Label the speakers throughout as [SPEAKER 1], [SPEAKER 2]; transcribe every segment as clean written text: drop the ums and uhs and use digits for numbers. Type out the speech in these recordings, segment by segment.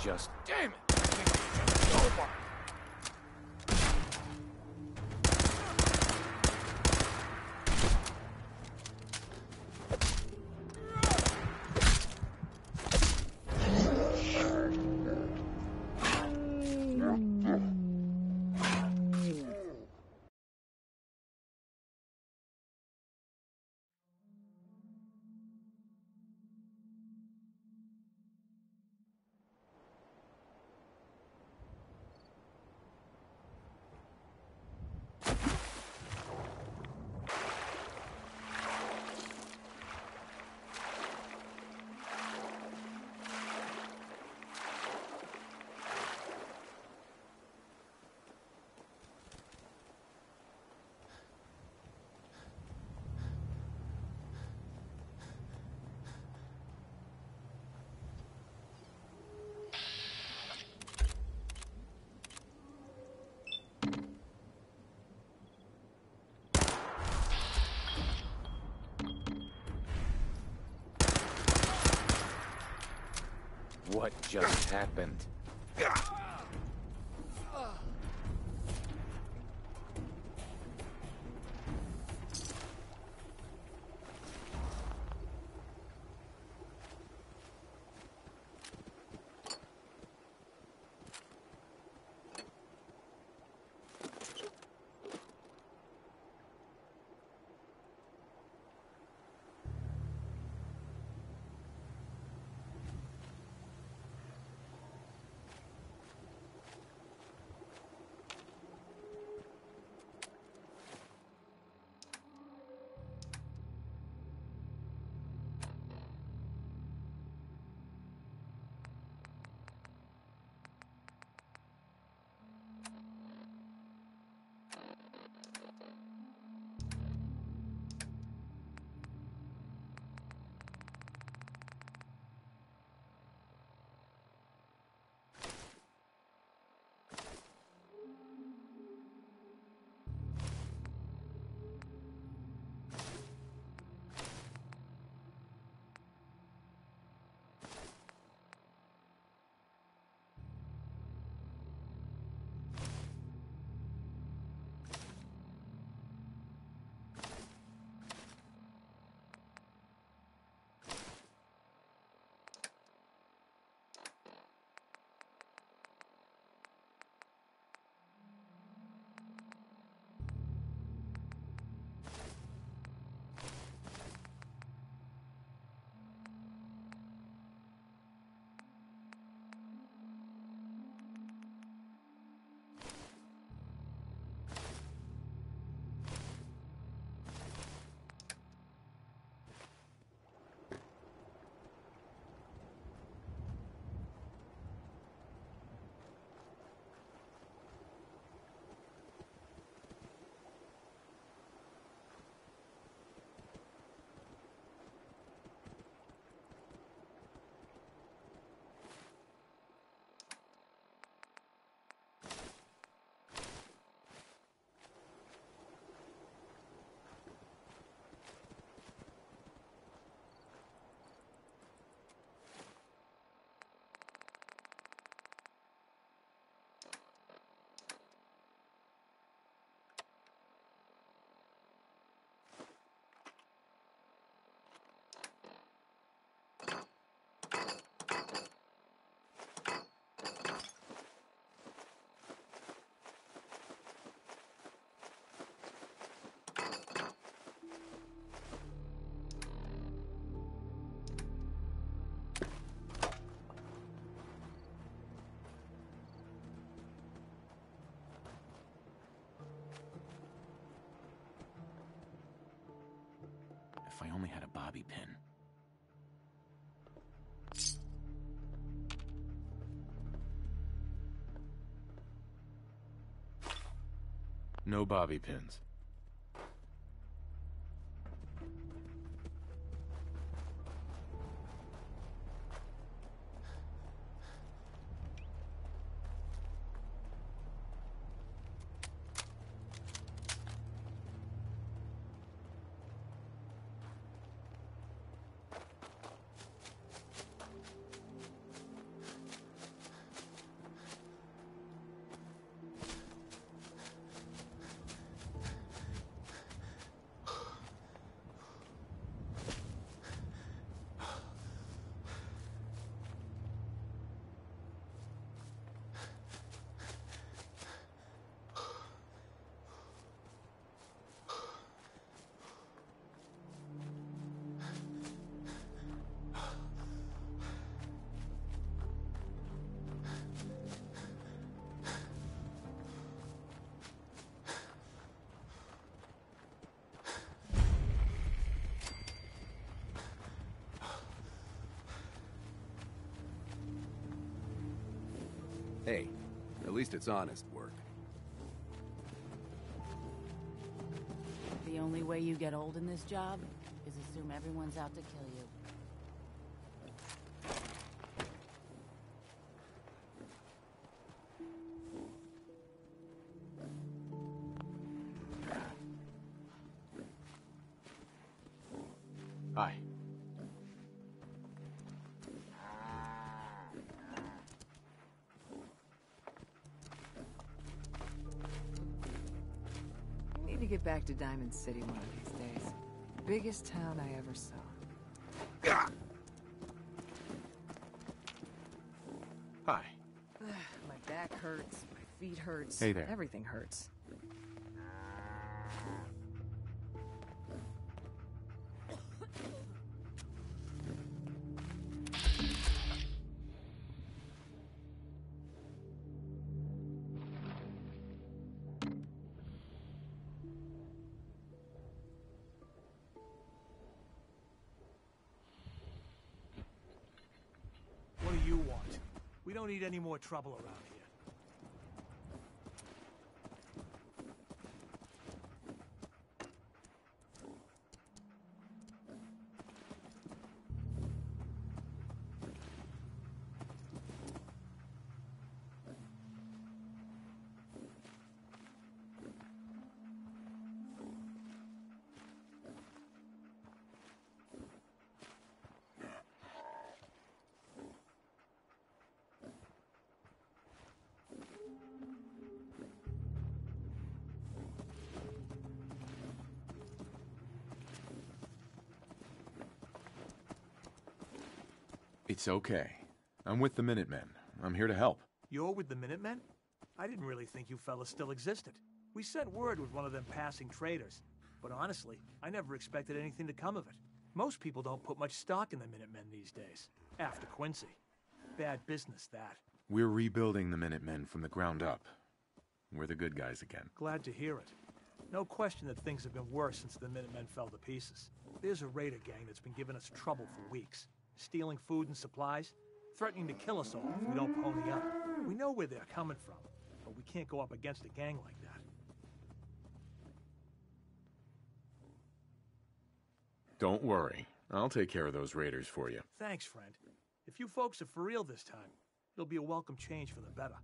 [SPEAKER 1] just... Damn it! I think it's over. What just happened? If I only had a bobby pin. No bobby pins.
[SPEAKER 2] Hey, at least it's honest work.
[SPEAKER 3] The only way you get old in this job is assume everyone's out to kill you.
[SPEAKER 1] Hi.
[SPEAKER 4] I need to get back to Diamond City one of these days. Biggest town I ever saw.
[SPEAKER 1] Hi.
[SPEAKER 4] My back hurts, my feet hurts.
[SPEAKER 1] Hey there.
[SPEAKER 4] Everything hurts.
[SPEAKER 5] What do you want? We don't need any more trouble around here.
[SPEAKER 1] It's okay. I'm with the Minutemen. I'm here to help.
[SPEAKER 5] You're with the Minutemen? I didn't really think you fellas still existed. We sent word with one of them passing traders. But honestly, I never expected anything to come of it. Most people don't put much stock in the Minutemen these days. After Quincy. Bad business, that.
[SPEAKER 1] We're rebuilding the Minutemen from the ground up. We're the good guys again.
[SPEAKER 5] Glad to hear it. No question that things have been worse since the Minutemen fell to pieces. There's a raider gang that's been giving us trouble for weeks. Stealing food and supplies, threatening to kill us all if we don't pony up. We know where they're coming from, but we can't go up against a gang like that.
[SPEAKER 1] Don't worry. I'll take care of those raiders for you.
[SPEAKER 5] Thanks, friend. If you folks are for real this time, it'll be a welcome change for the better.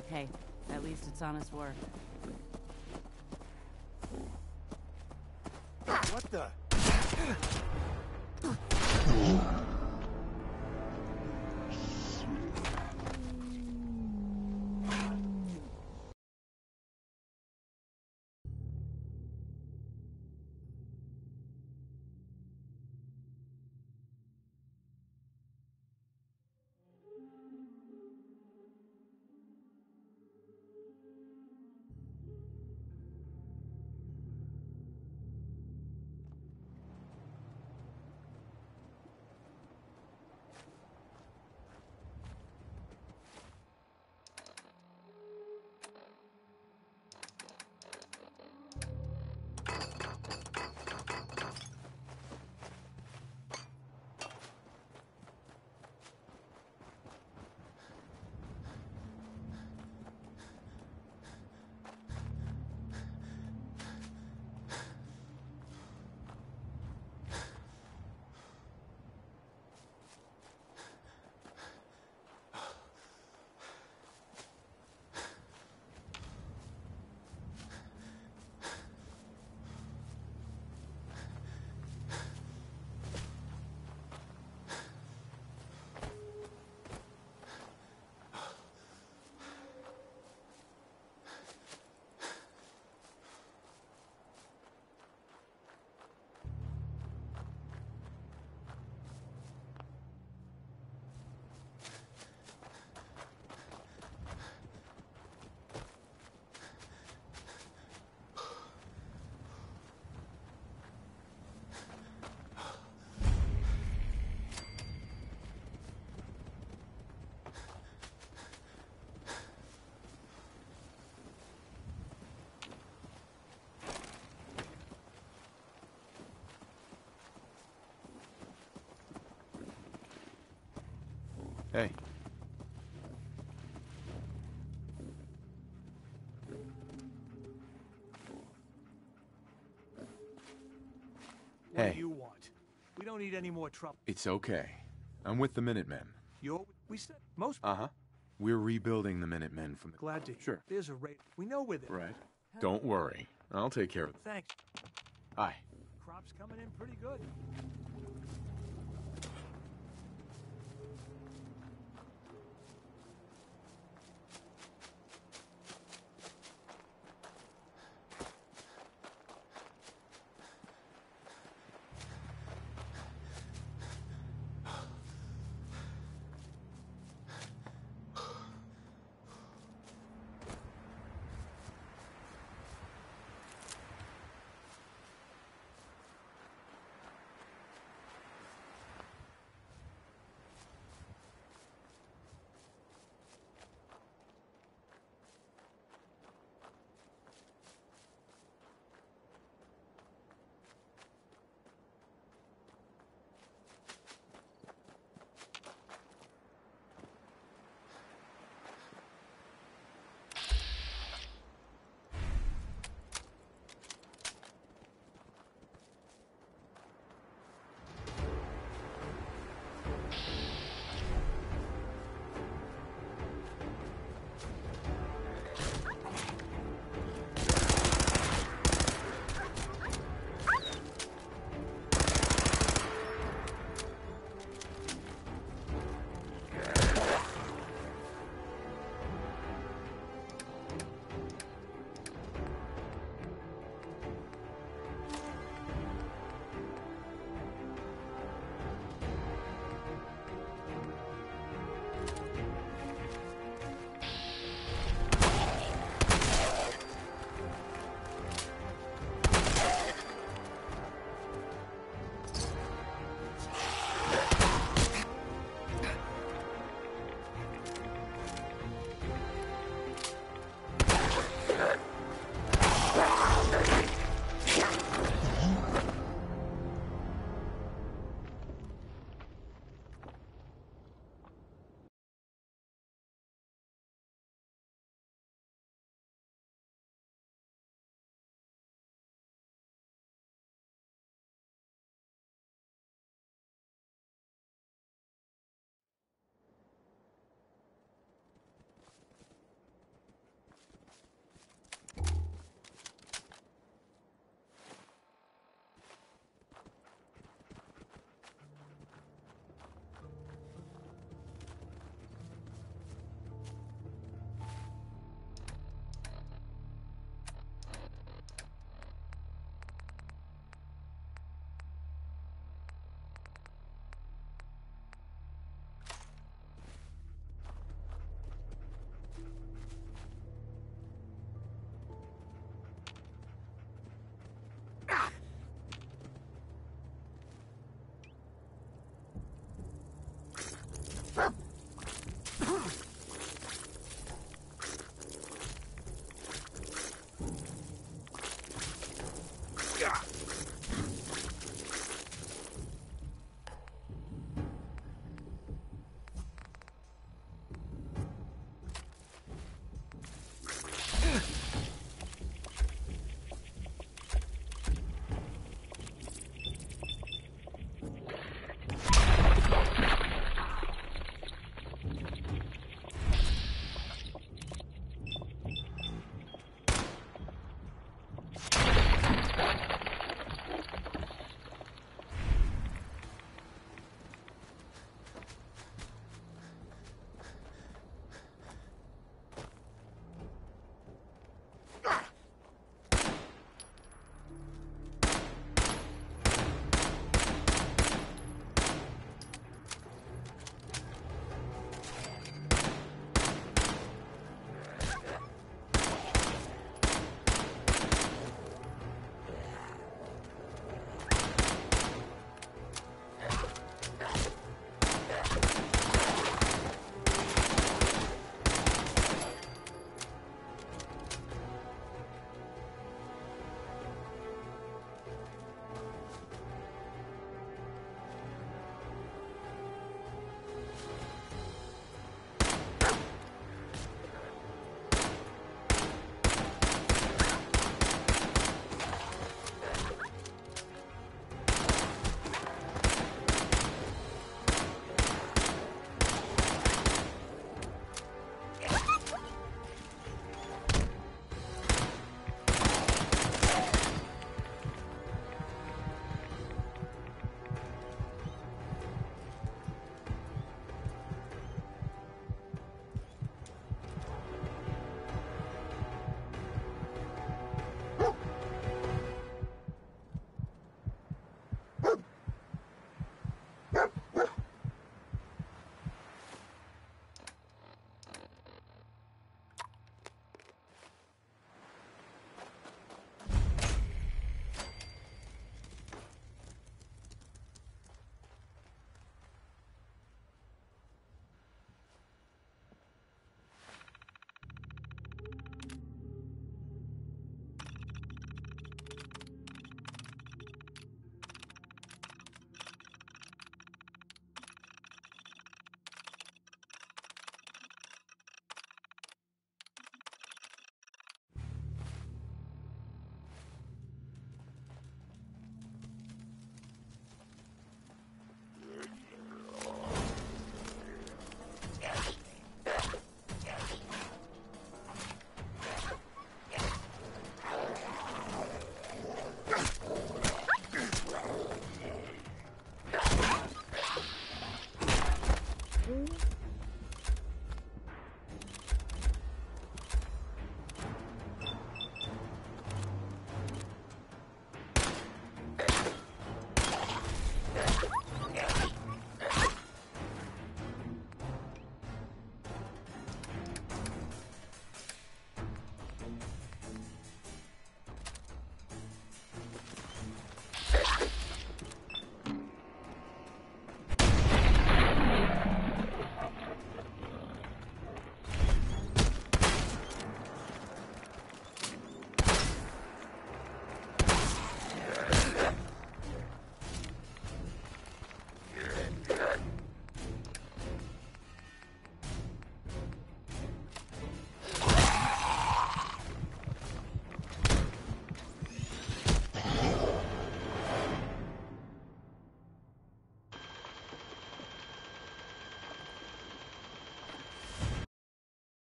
[SPEAKER 3] Hey, at least it's honest work.
[SPEAKER 6] What the?
[SPEAKER 1] Hey.
[SPEAKER 5] What
[SPEAKER 1] Hey.
[SPEAKER 5] do you want? We don't need any more trouble.
[SPEAKER 1] It's okay. I'm with the Minutemen.
[SPEAKER 5] We said most.
[SPEAKER 1] Uh-huh. We're rebuilding the Minutemen from the...
[SPEAKER 5] Glad to.
[SPEAKER 1] Sure.
[SPEAKER 5] There's a raid. We know where they're.
[SPEAKER 1] Right. Don't worry. I'll take care of it.
[SPEAKER 5] Thanks.
[SPEAKER 1] Hi.
[SPEAKER 5] Crops coming in pretty good.